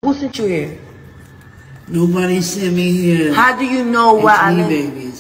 Who sent you here? Nobody sent me here. How do you know where I live? Baby.